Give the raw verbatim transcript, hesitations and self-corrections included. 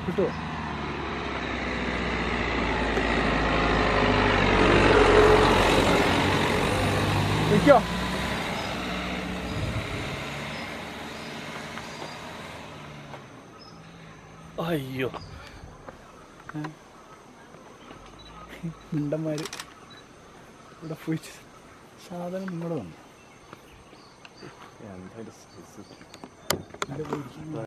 കിട്ടുമോ? നിൽക്കോ? അയ്യോ മിണ്ടന്മാര് ഇവിടെ പോയി സാധനം നിങ്ങളുടെ വന്നു.